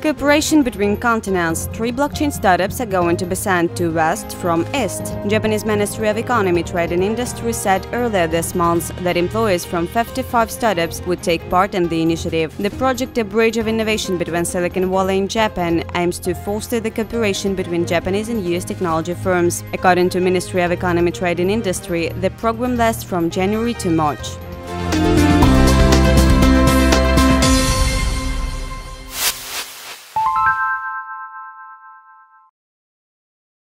cooperation between continents. 3 blockchain startups are going to be sent to West from East. Japanese Ministry of Economy, Trade and Industry said earlier this month that employees from 55 startups would take part in the initiative. The project, a bridge of innovation between Silicon Valley and Japan, aims to foster the cooperation between Japanese and US technology firms. According to Ministry of Economy, Trade and Industry, the program lasts from January to March.